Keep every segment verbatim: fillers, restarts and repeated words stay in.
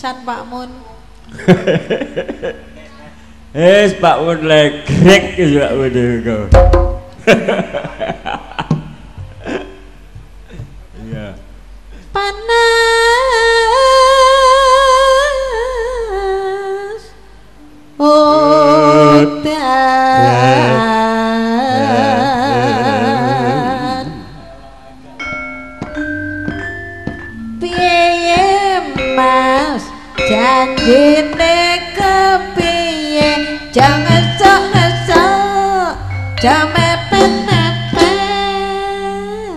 pisan Pak Mun. Es Pak Mun legrek wis Pak Mun iku. Iya. Panas. Udan. Piye Mas janjine kepiye jangan sok-sok jame penepen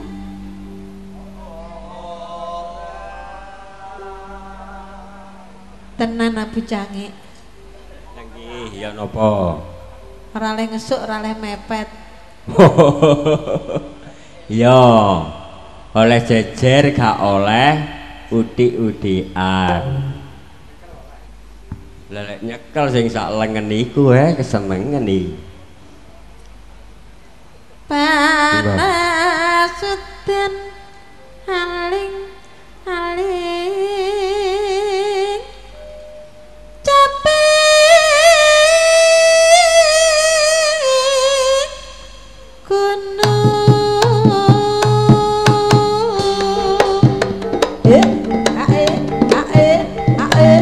tenan Abu Canggih nggih ya napa ora le ngesuk ora le mepet ya oleh jejer gak oleh udik-udikan lelek nyekel sing sak lengen iku eh kesenengen iki panas udan aling aling capek gunung eh ae ae ae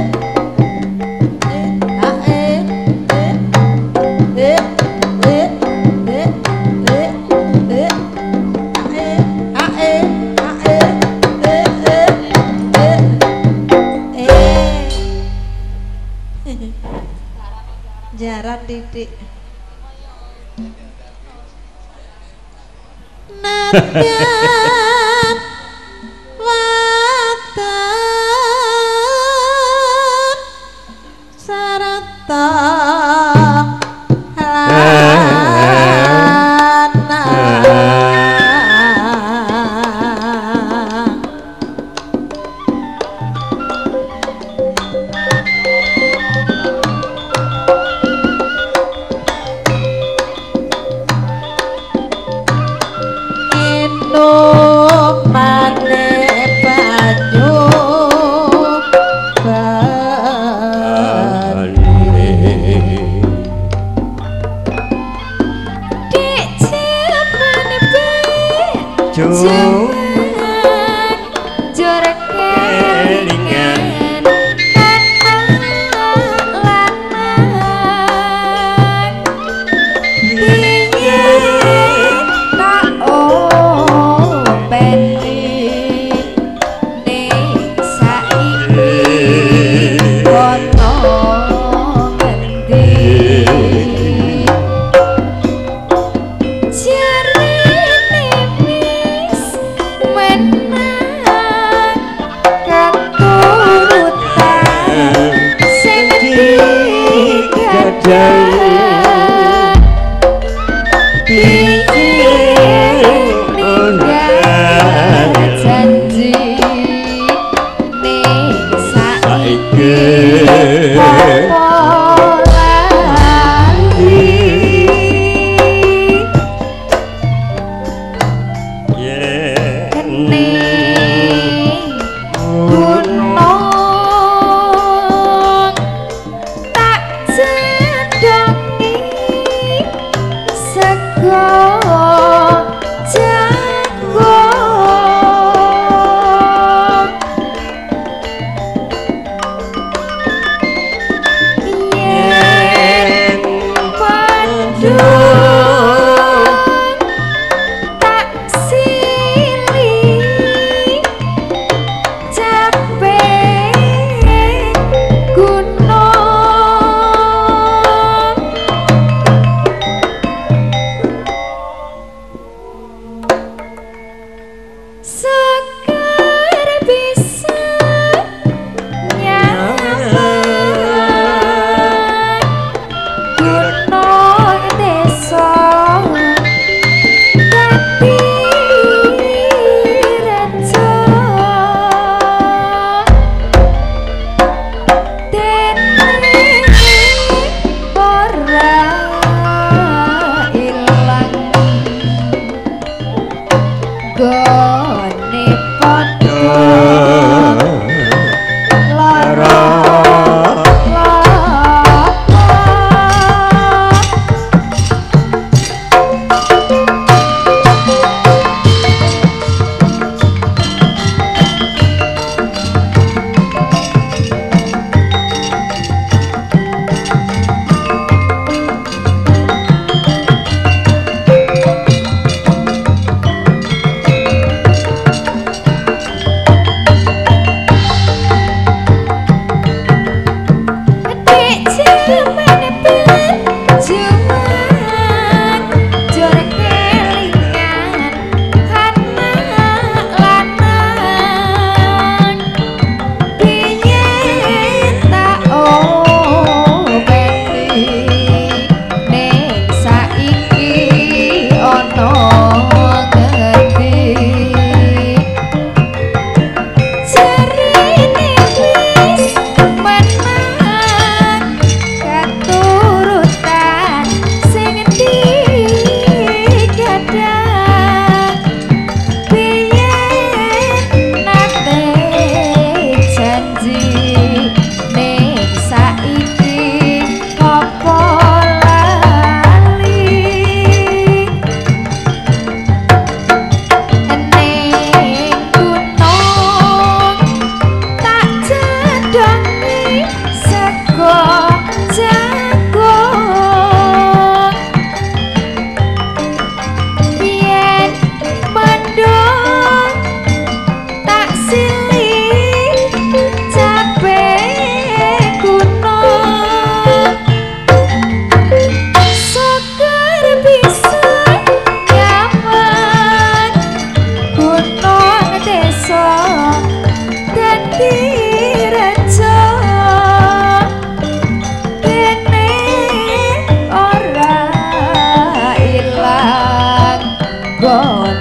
jaran didik nadyan watan sarata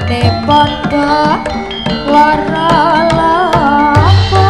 ne pondok loro-loro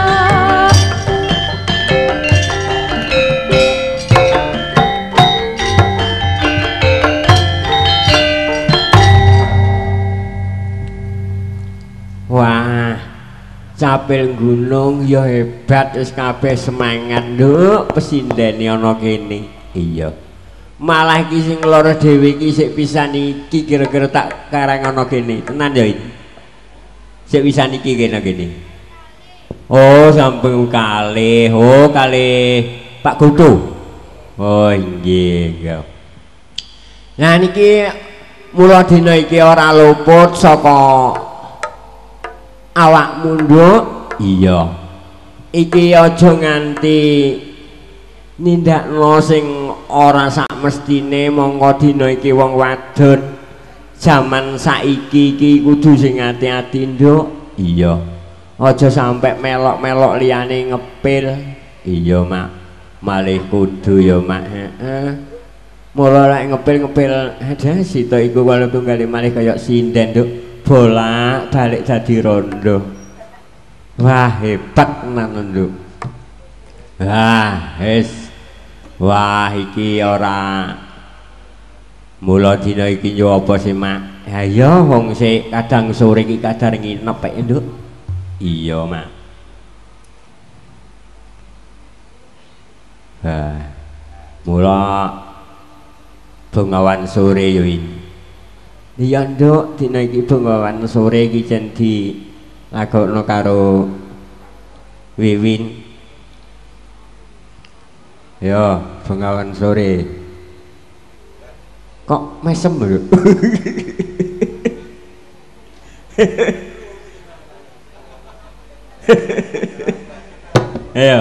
wah capil gunung ya hebat wis kabeh semangat nduk pesindene ana kene iya malah iki sing lara dhewe iki sik pisan iki kira-kira tak karang ana kene tenan ya iki sik pisan iki kene kene oh sampun kalih oh kalih Pak Goto oh nggih nggih nah niki mula dina iki ora luput saka awakmu nduk iya iki aja nganti nindakno sing ora sak mestine mongko dina iki wong wadon jaman saiki iki kudu sing ati-ati nduk iya aja sampe melok-melok liyane ngepil iya mak malih kudu ya mak heeh mula lek ngepil-ngepil ada sita iku walau tunggale malih kaya sinden nduk bolak balik dadi rondo wah hebat tenan nduk wah wis wah iki ora mula dina iki yo apa sih mak ya iya wong sik kadang sore iki kadang nginep pek nduk iya mak wah mula bengawan sore yo ini iya nduk dina iki bengawan sore iki jen di lagokno karo Wiwin yo bengawan sore kok mesem lho ayo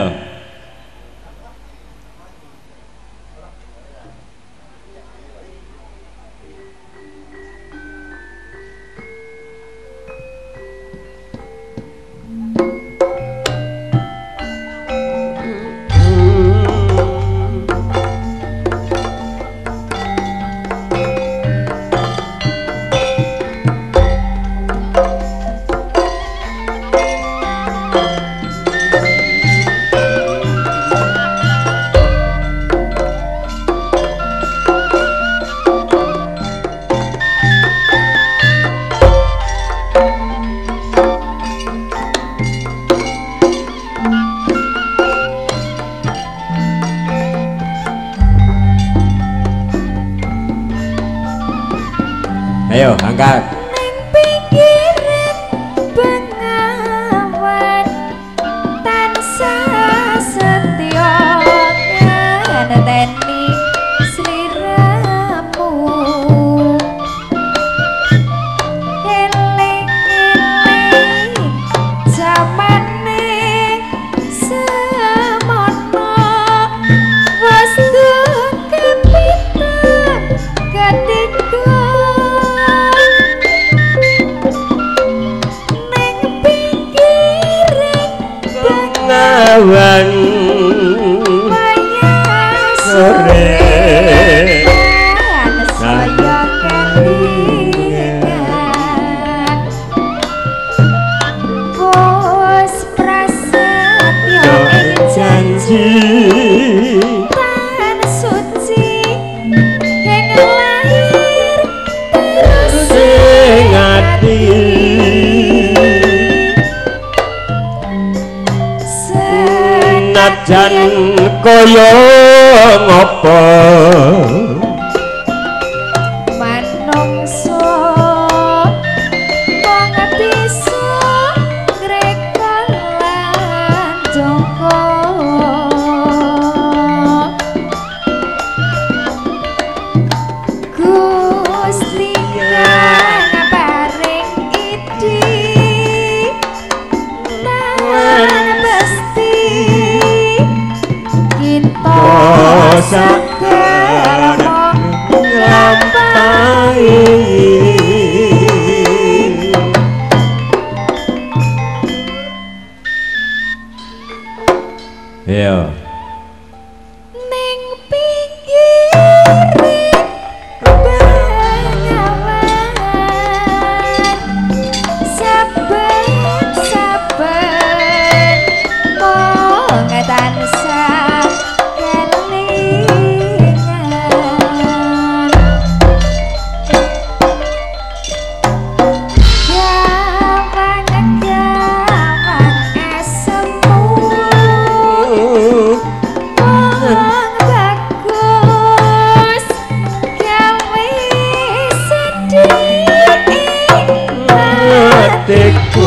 ayo angkat ning pinggiran bengawan tansah setya ngeteni sliramu eling-eling jamane semono wis kepitan ketika bengawan sore saya kelingan bos prasetyo janji tan suci yang lahir terus sing ati senajan kaya ngopo manungsa wong bisa ngrekol lan joko Gusti kang paring idi lan mesti kita saged iya ning pinggire bengawan hatiku.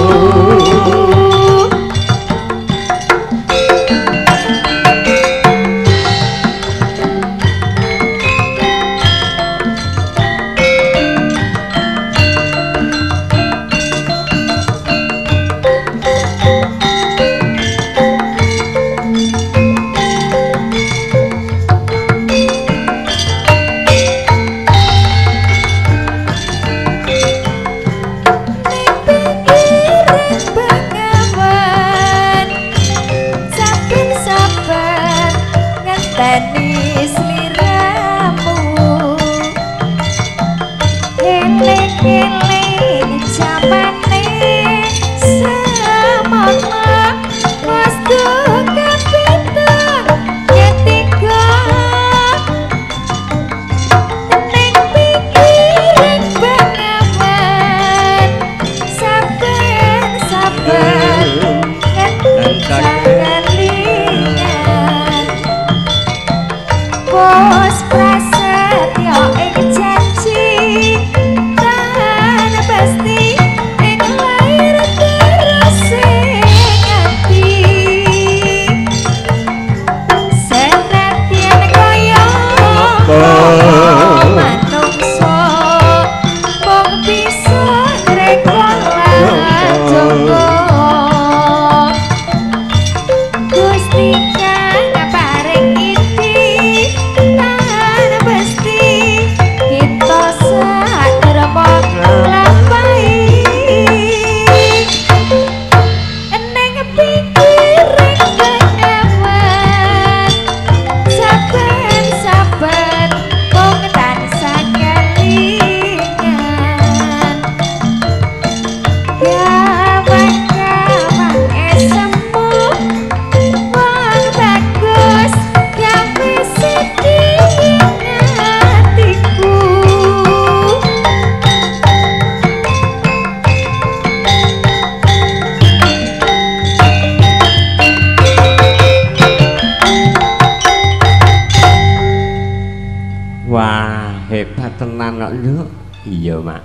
Iya mak.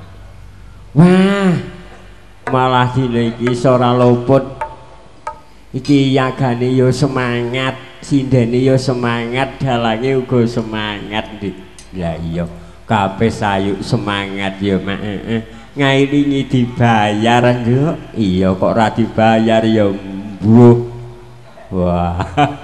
Wah, malah dina iki ora luput. Iki yagane yo semangat, sindene yo semangat, dalange uga semangat ndik. Lah iya, kabeh sayu semangat yo mak. Heeh. Ngailingi dibayar nduk. Iya kok ora dibayar ya mbuh. Wah.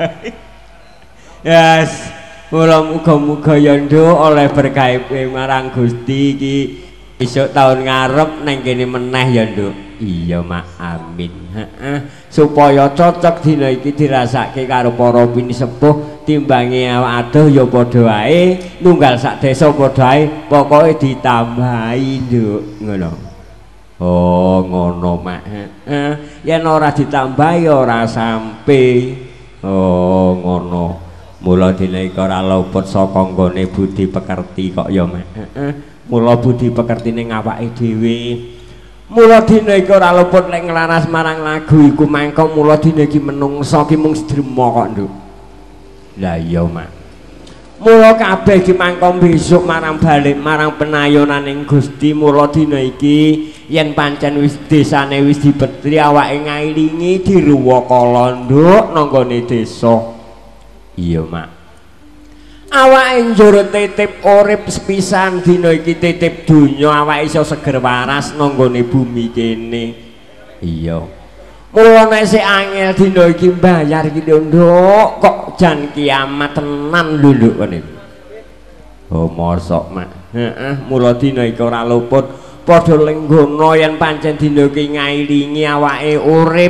Yes. Mula muga-muga ya nduk oleh berkah marang Gusti iki esuk taun ngarep nang kene meneh ya nduk. Iya mak, amin. Heeh. Supaya cocok dina iki dirasake karo para pinisepuh timbange awak adoh ya padha wae, nunggal sak desa padha wae, pokoke ditambahi nduk, ngono. Oh, ngono mak. Heeh. Yen ora ditambahi ora sampe. Oh, ngono. Mula dina iki ora luput saka nggone budi pekerti kok ya mak. Heeh. Mula budi pekerti ning awake dhewe. Mula dina iki ora luput lek nglaras marang lagu iku mangko mula dina iki menungsa ki mung sedrema kok nduk. Lah iya mak. Mula kabeh iki mangko besok marang balik marang penayonaning Gusti. Mula dina iki yen pancen wis desane wis dibetri awake ngailingi diruwa kala nduk nang gone desa. Iya mak. Awake njur titip urip sepisan dina iki titip donya awake iso seger waras nang gone bumi kene. Iya. Mula nek sik angel dina iki mbayar iki nduk kok jan kiamat tenan lho nduk kene. Oh mosok mak. Heeh, mula dina iki ora luput padha lenggana yen pancen dina iki ngailingi awake urip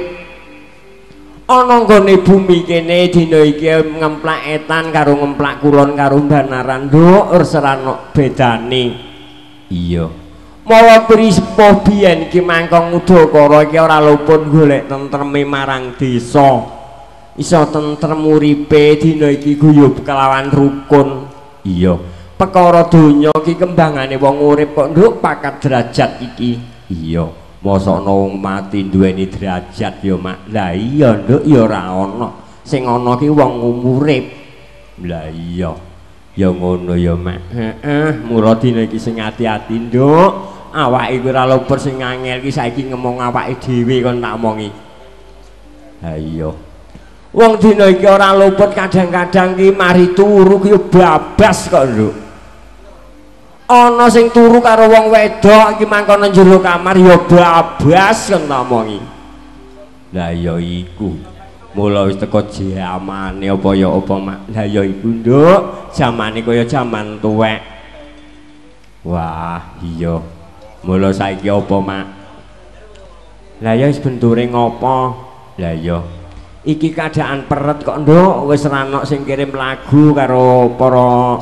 ana nggone bumi kene dina iki ngemplak etan karo ngemplak kulon karo banaran nduk serana bedane. Iya. Mawa prispo biyen iki mangkong udakara iki ora luput golek tentreme marang desa. Iso tentrem uripe dina iki guyub kelawan rukun. Iya. Perkara donya iki kembangane wong urip kok nduk pakat derajat iki. Iya. Mosok wong mati duweni derajat ya mak. Lah iya nduk ya ora ana. Sing ana ki wong urip. Lah iya. Ya ngono ya mak. Heeh, mula dina iki sing ati-ati nduk. awake iku ora luput sing angel iki saiki ngomong awake dhewe kon tak omongi. Ha iya. Wong dina iki ora luput kadang-kadang ki mari turu ki babas kok, Nduk. Ana sing turu karo wong wedok iki mangkono jero kamar ya babas kon tak omongi. Lah ya iku. Mula wis teko jamane apa ya apa mak. Lah ya iku, Nduk, jamane kaya jaman tuwek. Wah, iya. Mula saiki apa, Mak? Lah ya wis benture ngopo? Lah ya. Iki keadaan peret kok, Nduk, wis ora ana sing kirim lagu karo para.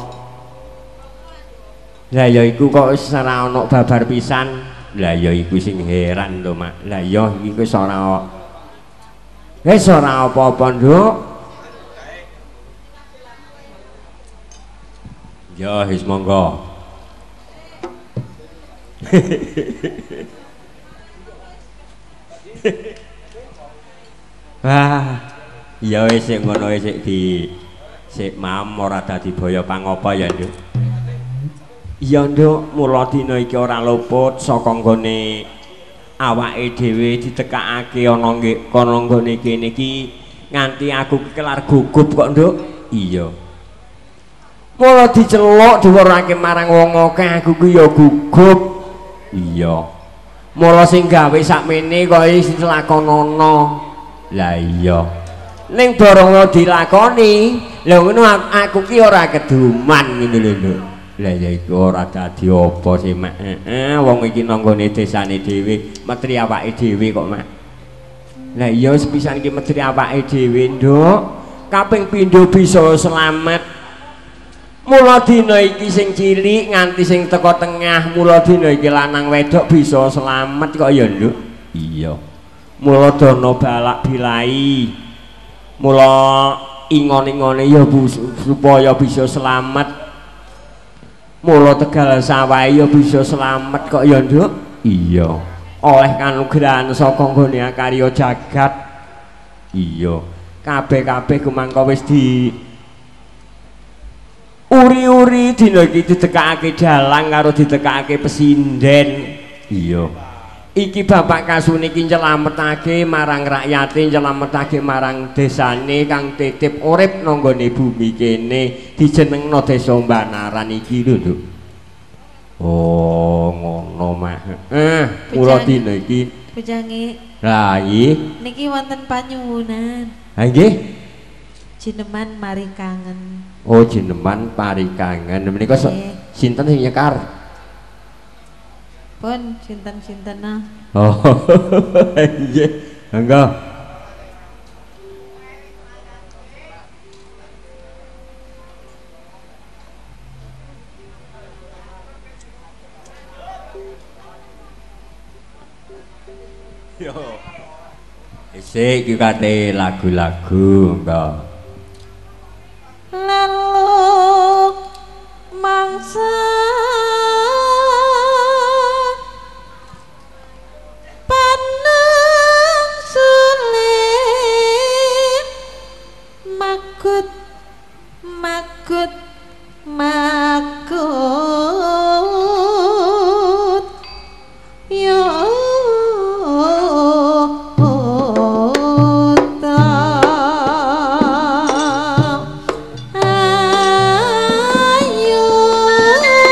Lah ya iku kok wis ora ana babar pisan. Lah ya iku sing heran lho, Mak. Lah ya iki wis ora wis ora apa-apa, Nduk. Ya, wis monggo. Wah, iya wis sik ngono wis sik di sik mam ora dadi boyo pangopo ya, Nduk. Iya, Nduk, mula dina iki ora luput saka nggone awake dhewe ditekakake ana nggih kono nggone kene iki nganti aku kelar gugup kok, Nduk. Iya. Mula diceluk diwerake marang wong akeh aku ku ya gugup. Iya. Mula sing gawe sakmene kok sing lakonana. Lah iya. Ning barang dilakoni, lha ngono aku ki ora keduman ngono lho, Nduk. Lah ya iku ora dadi apa sih, Mak. Heeh, wong iki nanggone desane dhewe, metri awake dhewe kok, Mak. Lah iya sepisan iki metri awake dhewe, Nduk. Kaping pindho bisa selamat. Mula dina iki sing cilik nganti sing teko tengah, mula dina iki lanang wedok bisa selamat kok ya, Nduk. Iya. Mula dana balak bilai. Mula ingon-ingone ya supaya bisa selamat. Mula tegal sawahe ya bisa selamat kok ya, Nduk. Iya. Oleh kanugrahan saka nggone karya jagat. Iya. Kabeh-kabeh kumangka wis di uri-uri dina iki ditekakake dalang karo ditekakake pesinden. Iya. Iki bapak kasune iki nyelametake marang rakyate, nyelametake marang desane kang titip urip nanggone bumi kene, dijenengno Desa Banaran iki lho, Nduk. Oh, ngono, Mak. Eh, mula dina iki Bujange. Lah iki Niki wonten panyuwunan. Ha nggih. Jineman mari kangen. Oh, jineman pari kangen. Menika so, sinten sing nyekar? Pun sinten-sinten nah. Oh. Nggih. Monggo. Yo. Isik iki kate lagu-lagu, monggo. Lalu mangsa panang sulit makut makut makut yo ayo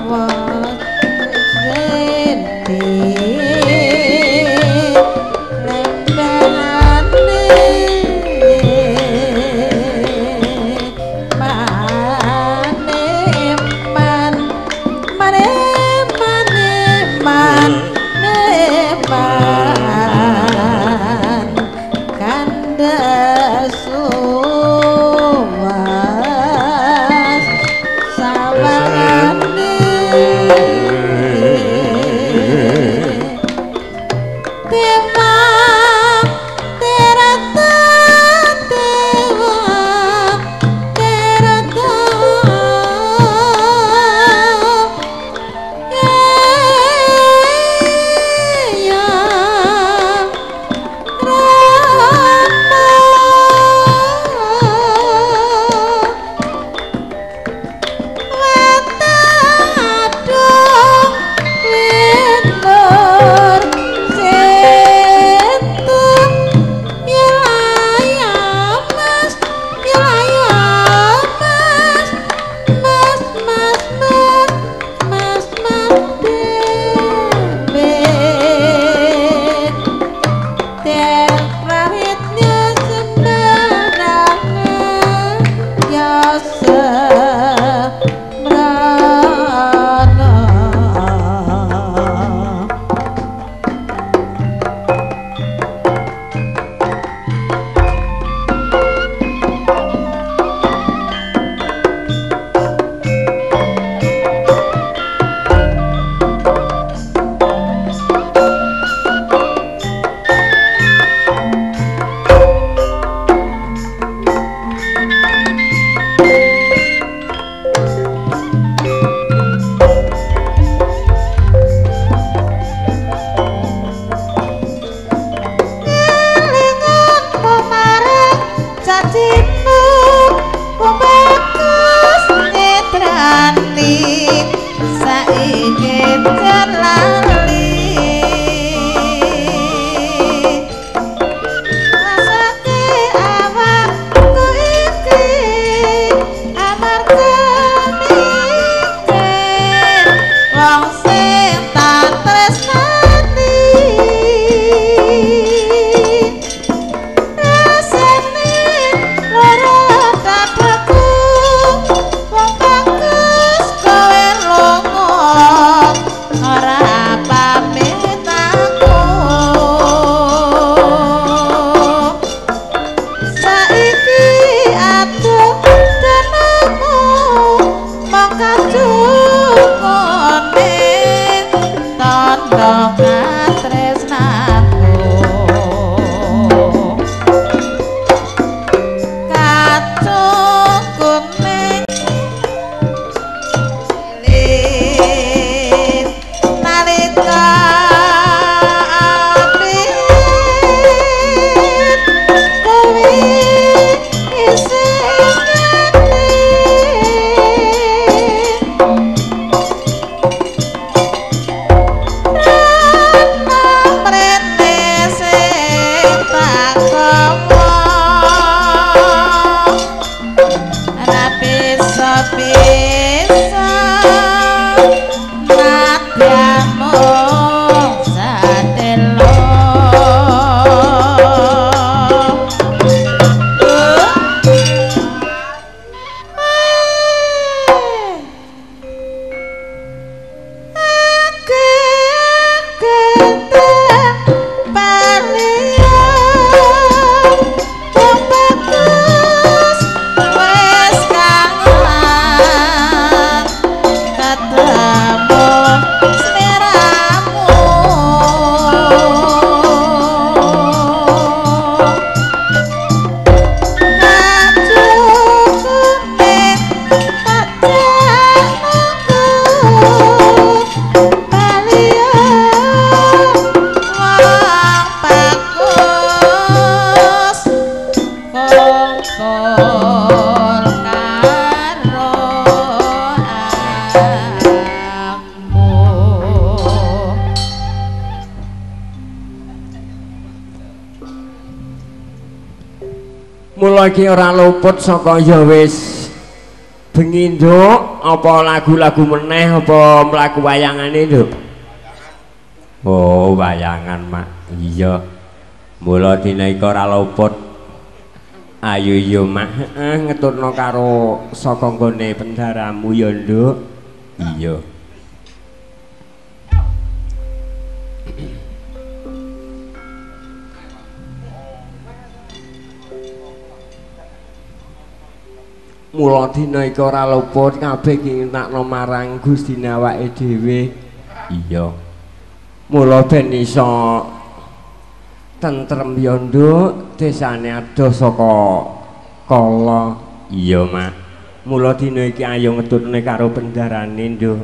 Mula iki ora luput saka ya wis bengi nduk apa lagu-lagu meneh apa mlaku wayangane nduk oh wayangan mak iya mula dina iki ora luput ayo yo mak heeh ngetutno karo saka nggone pendaramu ya nduk iya mula dina iki ora luput kabeh iki ngentakno marang Gustine awake dhewe iya mula ben iso tentrem ya nduk desane adoh saka kala iya mak mula dina iki ayo ngetutne karo bendarane nduk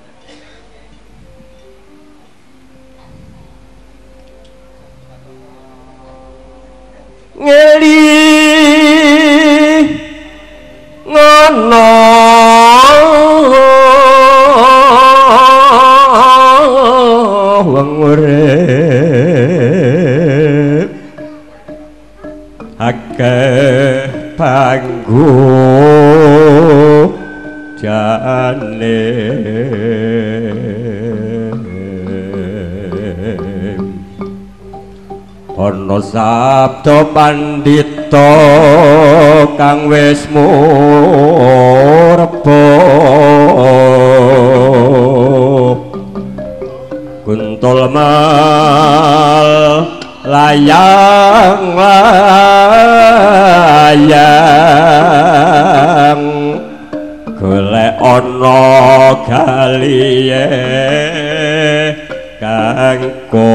ngeli ngono wong urip akeh panggojane ana sabda pandhita kang wis murba kuntul mal layang layang golek ana galiye kangko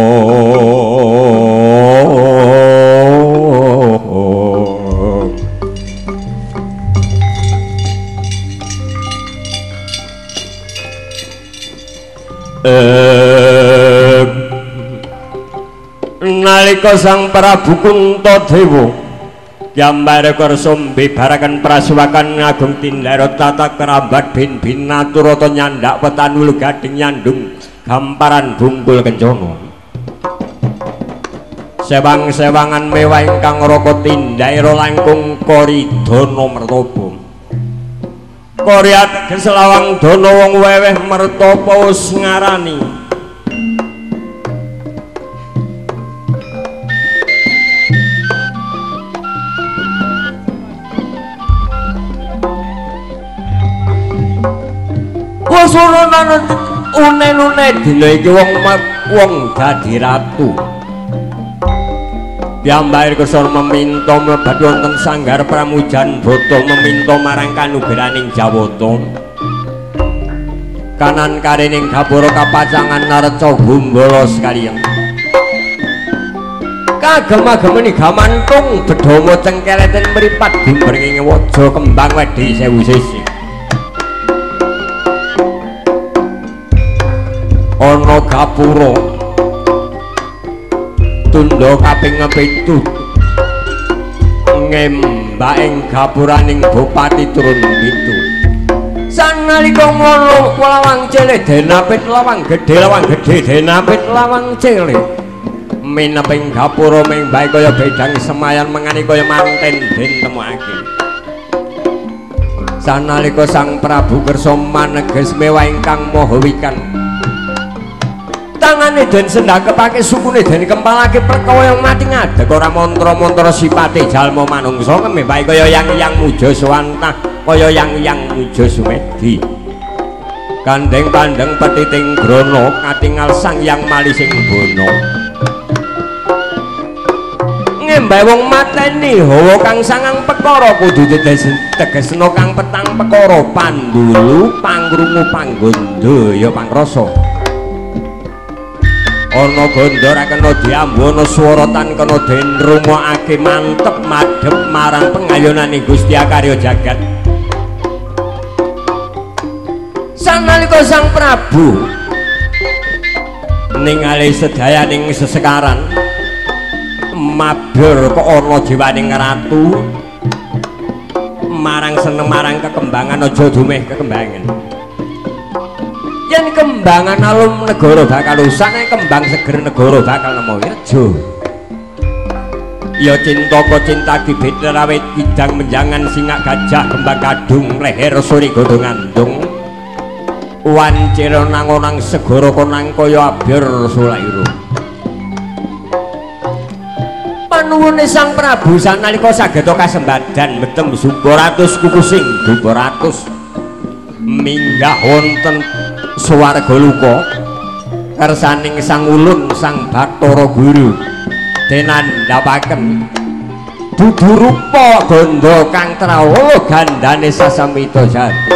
nalika Sang Prabu Kuntadewa gambar kersa mbebaraken prasuwakan ngagung tindara tata kerambat bin binaturata nyandak petanul gading nyandung gamparan bungkul kencana sewang-sewangan mewah ingkang raka tindhaira langkung koridana mertapa Korea teges lawang dana wong weweh mertapa us ngarani wasurunan unen-unen dina iki wong wong dadi ratu piyambake kersa meminta mlebat wonten sanggar pramujan bata meminta marang kanugraning Jawata kanan karining gapura kapacangan narca gumbala sekaliyan kagem-agemeni gamantung bedhama cengkeleten mripat gumbring waja kembang wedhi sewu sisi ana gapura tundha kaping pitu ngembak ing gapuraning bupati turun pitu sanalika ngono lawang cilik denapit lawang gedhe lawang gedhe denapit lawang cilik mineping gapura mengbae kaya bedang semayan mengani kaya manten den temokake sanalika Sang Prabu kersa maneges mewah ingkang maha wikan tangane den sendakepake sukune den kempalake perkaya mati ngadeg ora mantra-mantra sipate jalma manungsa kembae kaya yang-yang muja swantah kaya yang-yang muja sumedi kandeng pandeng petiting grana katingal sang yang mali sing bono ngembah wong mateni hawa kang sangang perkara kudu tegesna kang petang perkara pandulu pangrungu panggondo ya pangrasa ana gondor kena diambu ana swara tan kena den rumokake mantep madhep marang pengayonaning Gusti Akarya jagat sanalika Sang Prabu ningali sedayaning sesekaran mabyur kok ana jiwaning ratu marang seneng marang kekembangan aja dumeh kekembangan yen kembangan alum negara bakal rusak nek kembang seger negara bakal nemu rejo Ya cinta ko cinta bibit rawit kidang menjangan singak gajah kembang kadung leher suri godhong andung wancir nang-onang segara konang kaya abyor sulairu panuwune Sang Prabu sanalika sageta kasembadan betem Sumbaratus kukusing Dumbaratus minggah wonten swarga luka kersaning Sang Ulun Sang Bathara Guru denandhapaken dudu rupa gandha kang trawala gandane sasamita jati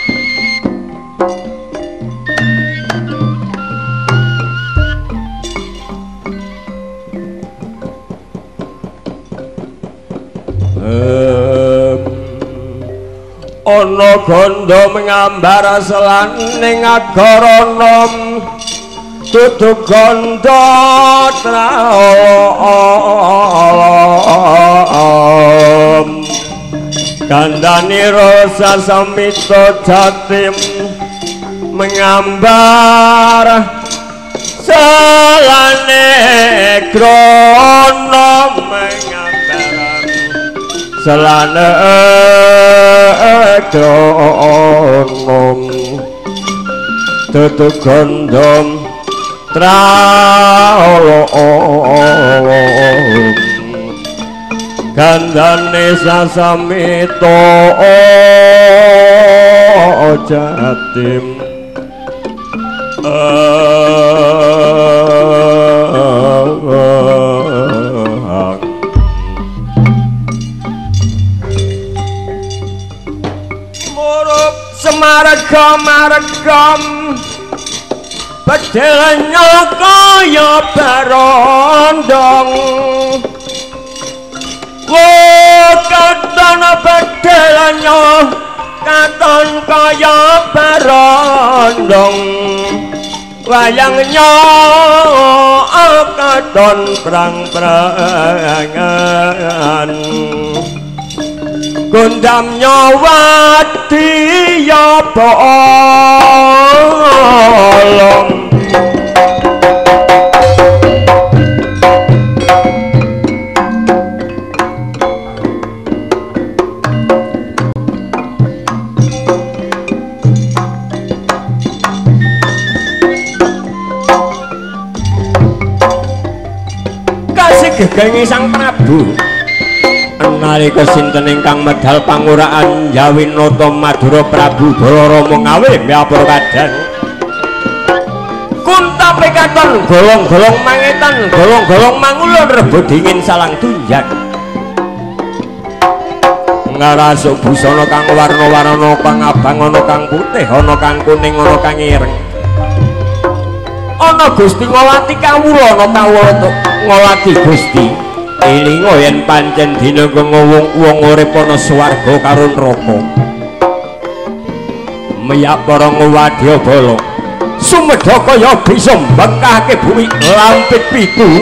ana gandha mengambar selaning agara nom dudu gandha traom kandhane rasa samita jatim mengambar selane krana mengambaran selane kronom dudu gandha traom gandane sasamita jatim murup semarga margam bedhelnya kaya barondong katon bedhelnya katon kaya barondong wayangnya katon prang-prangan gundamnya wadi ya bolong gegengi Sang Prabu nalika sinten ingkang medal panguraan Yawinata Madura Prabu Balarama ngawih miapur kadang kunta pekaton golong-golong mangetan golong-golong mangulun rebut dingin salang tunjang ngarasuk busana kang warna-warna kang abang ana kang putih ana kang kuning ana kang ireng ana Gusti ngolati kawula ana kawula ngolati Gusti ilinga yen pancen dina wong-wong urip ana swarga karo neraka miyak para ngwadya bala sumedha kaya bisa mbekahke bumi lampit pitu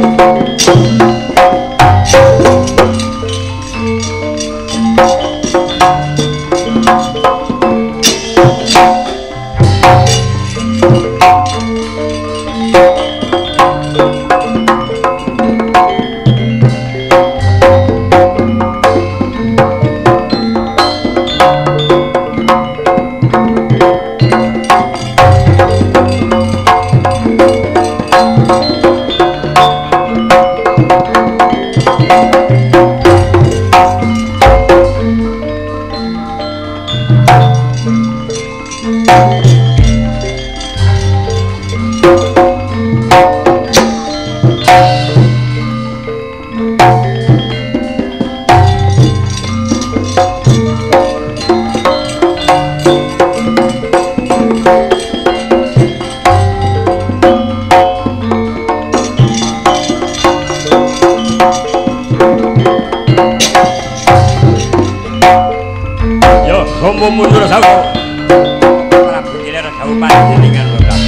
Romo mundur sawo. Prabu Gilir dawuh panjenengan lho, Prabu.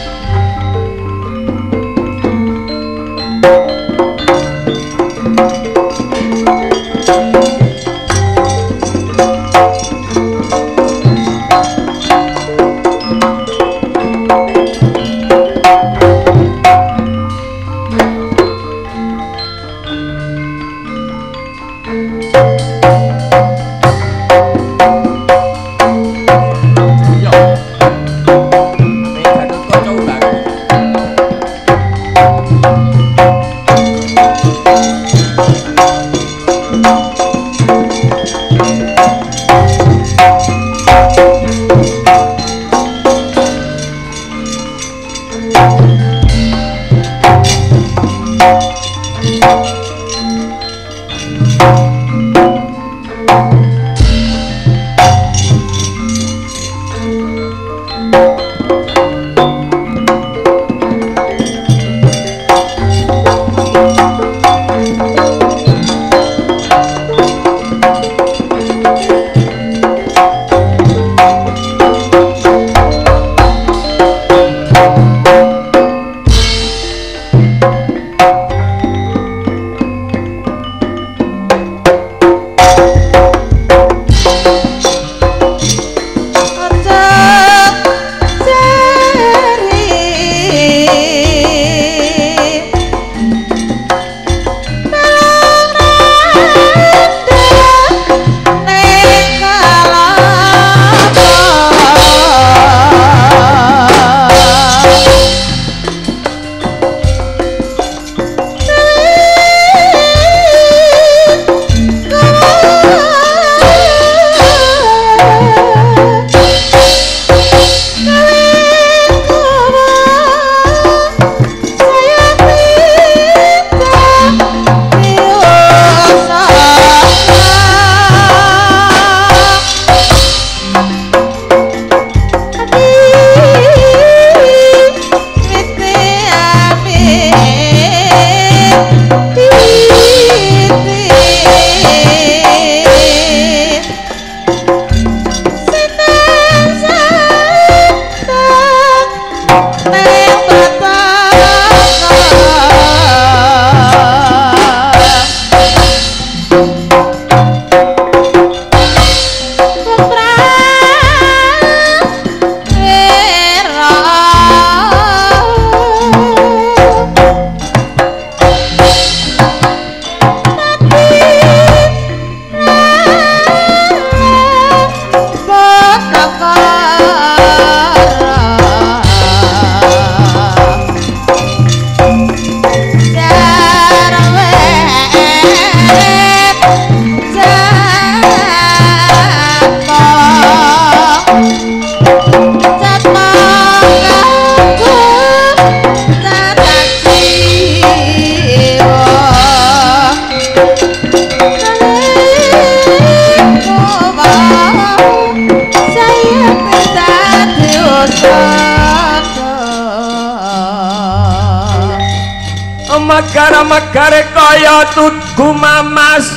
Megare kaya tugu mamas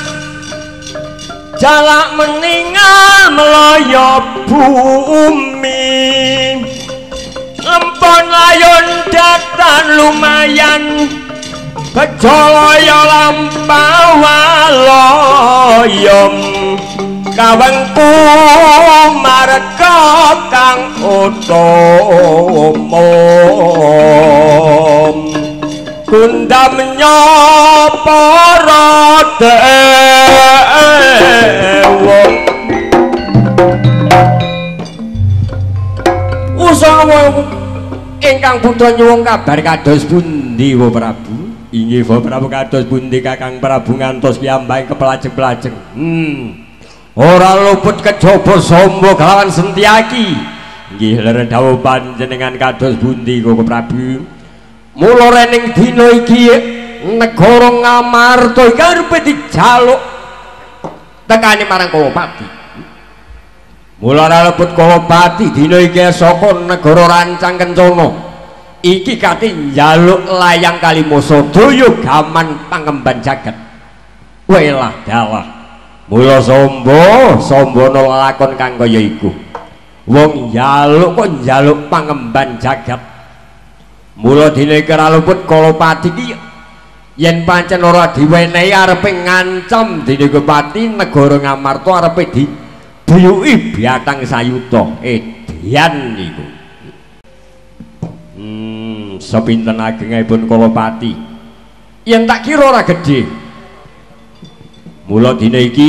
jalak meninggal melaya bumi lempon layun datan lumayan Bejolaya lampawaloyom kawengku marga kang utama kundam nyapara dewa usaha ingkang Buddha nyuwun kabar kados pundi Wa Prabu? Inggih Wa Prabu kados pundi Kakang Prabu ngantos piyambake kepelajeng-pelajeng. Hmm. Ora luput kejaba samba kelawan Sentyaki. Nggih ler dawuh panjenengan kados pundi Kakang Prabu? Mula rening dina iki negara Ngamarta iki arepe dijaluk tekane marang Kalapati. Mula ora luput Kalapati dina iki saka negara Rancang Kencana. Iki kate njaluk layang Kalimasada gaman pangemban jagat. Welah dalah. Mula samba, samba lakon kang kaya iku. Wong njaluk kok njaluk pangemban jagat. Mula dina iki ora luput Kalapati iki yen pancen ora diwenehi arepe ngancam dina Kalapati negara Ngamarta arepe dibuyuki Batang Sayuta. Edian niku. Sepinten agengipun Kalapati yen tak kira ora gedhe. Mula dina iki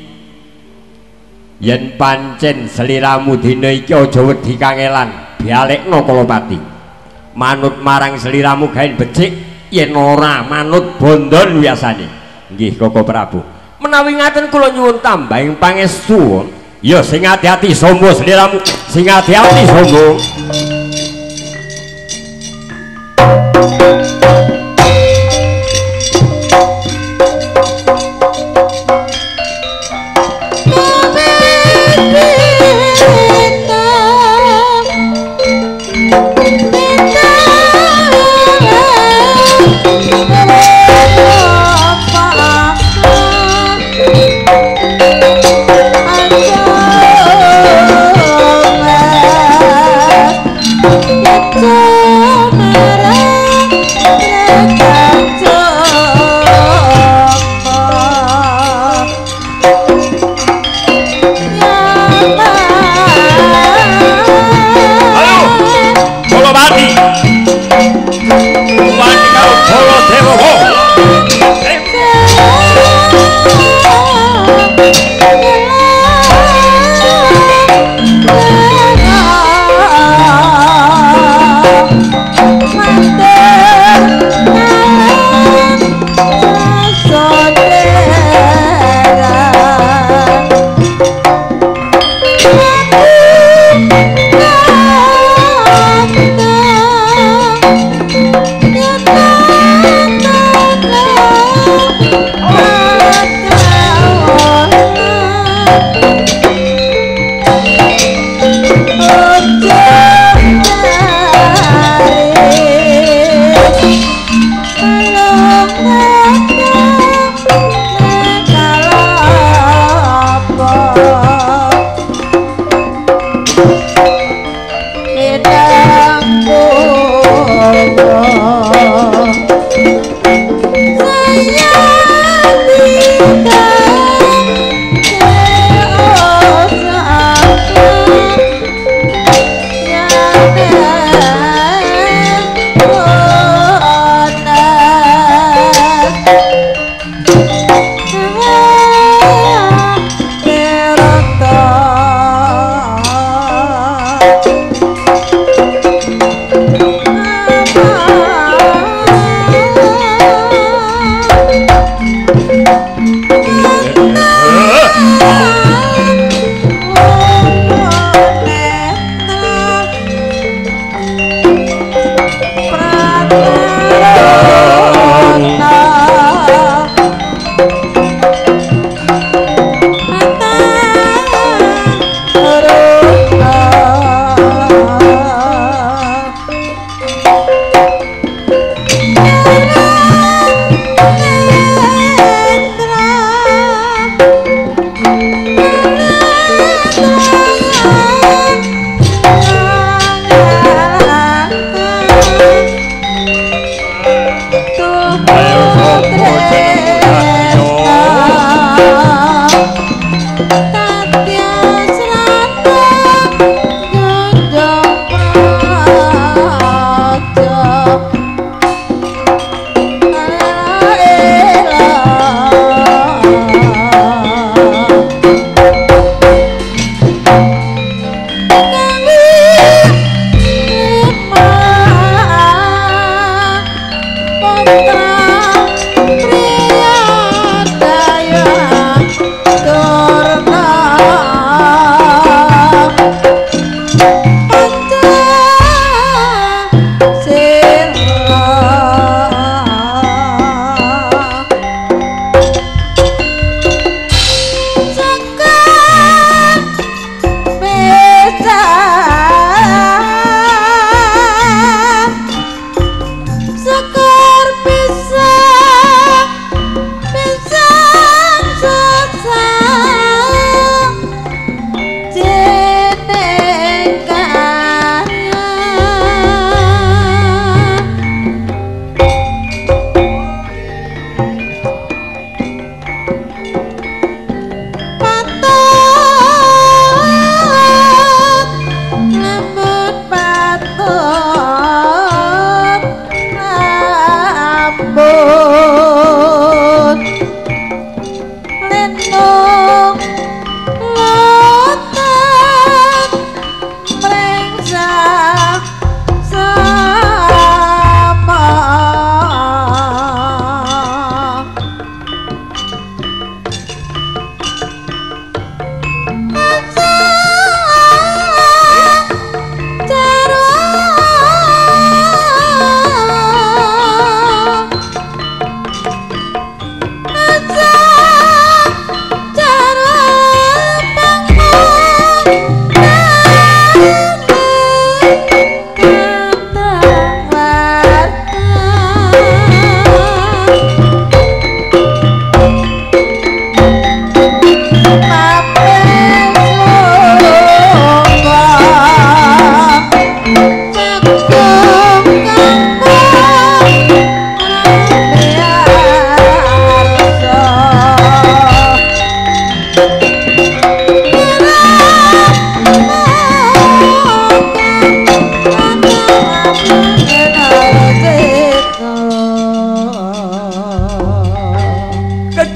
yen pancen sliramu dina iki aja wedi kangelan bialekno Kalapati manut marang sliramu gaen becik yen ora manut bondon biasane. Nggih Kakang Prabu menawi ngaten kula nyuwun tambahing pangestu ya sing ati-ati samba sliramu sing ati-ati samba.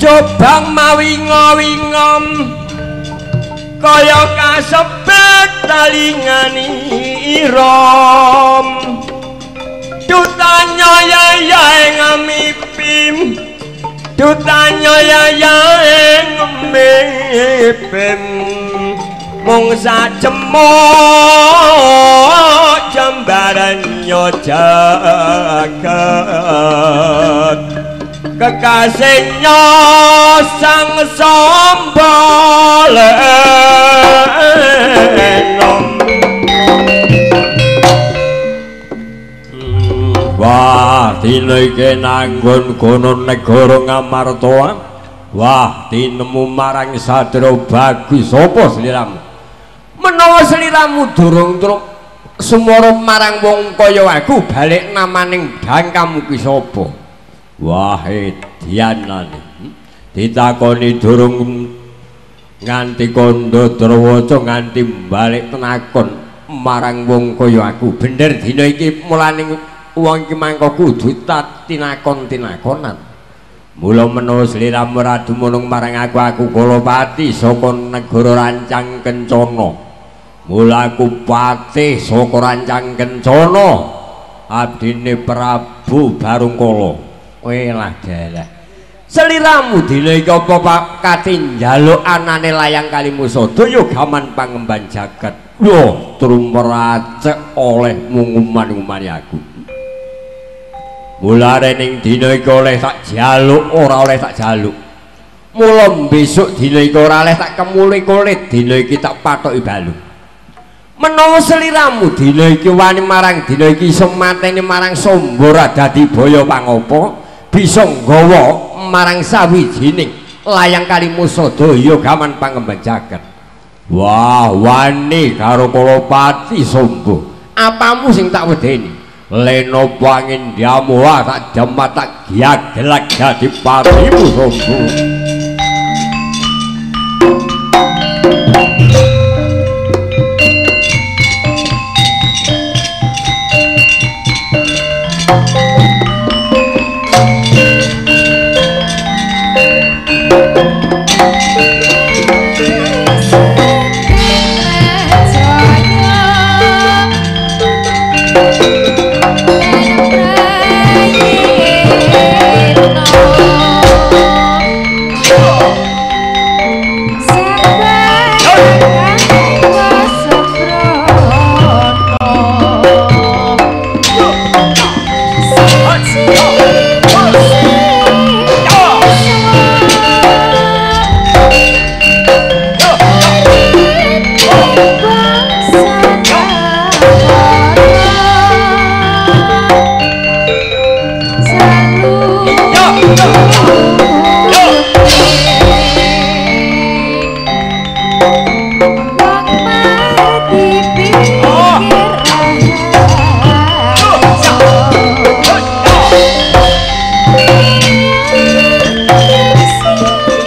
jobang mawinga-wingom kaya kasebet talingani irom dutanya ya ngamipim dutanya ya ngamipim mung sajemok jambarannya jagat kekasihnya sang sombolengom wah dina iki nanggon kono negara Ngamarta wah tinemu marang Sadra bagus sapa sliramu menawa sliramu durung truk sumara marang wong kaya aku balik namaning dangkamu ki sapa wah edyanane ditakoni durung nganti kandha Drawaca nganti balik tenakon marang wong kaya aku bener dina iki mulaning wong iki mangko kudu tinakon-tinakonan mula menawa sliramu ora dumunung marang aku aku Kalapati saka negara Rancang Kencana mula aku patih saka Rancang Kencana abdine Prabu Barungkala welah dalah sliramu dina iki apa Pak kate njaluk anane layang Kalimusada ya gaman pangemban jagat lho trumracek oleh munguman-umane aku mulane ning dina iki oleh tak jaluk ora oleh tak jaluk mula besok dina iki ora oleh tak kemuli-kulit dina iki tak patoki balung menawa sliramu dina iki wani marang dina iki iso mateni marang Sambara dadi baya pangapa bisa nggawa marang sawijining layang Kalimusada ya gaman pangemban jagat wah wani karo Kalapati Samba apamu sing tak wedeni leno pangin diamu tak jamat tak giagelak dadi patimu Samba